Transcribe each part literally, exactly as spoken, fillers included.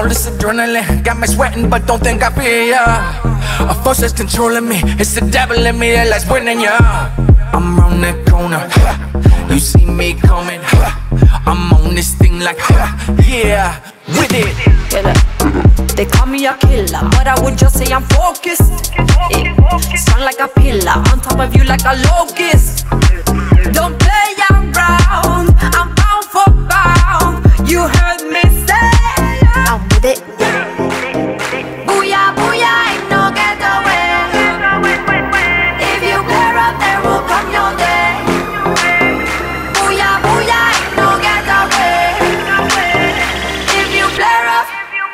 All this adrenaline got me sweating, but don't think I feel ya. A force that's controlling me, it's the devil in me that likes winning ya. I'm round the corner, you see me coming. I'm on this thing like, yeah, with it. They call me a killer, but I would just say I'm focused. Yeah. Strong like a pillar, on top of you like a locust. Don't play around, I'm bound for bound. You heard me say, I'm with it. Booyah, booyah, ain't no getaway. If you pair up, there will come your day. Booyah, booyah, ain't no getaway. If you flare up.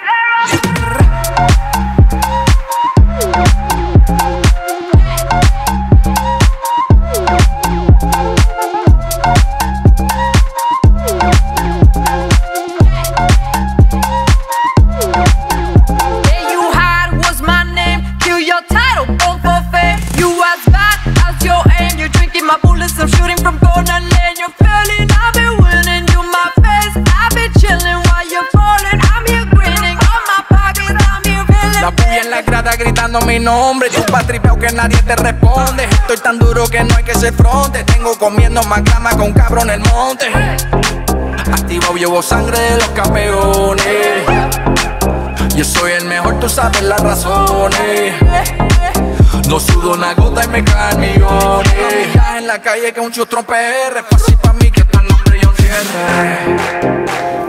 I'm shooting from corner lane, you're feeling, I've been winning. You my face, I've been chilling while you're falling. I'm here grinning, on my pockets, I'm here feeling. La puya en la grada gritando mi nombre. Tú pa' tripeo que nadie te responde. Estoy tan duro que no hay que ser fronte. Tengo comiendo más grama con cabrón en el monte. Activado llevo sangre de los campeones. Yo soy el mejor, tú sabes las razones. No sudo una gota y me caen millones. Ya en la calle que un chustro P R. Fácil pa' mí que está el nombre y un cierre.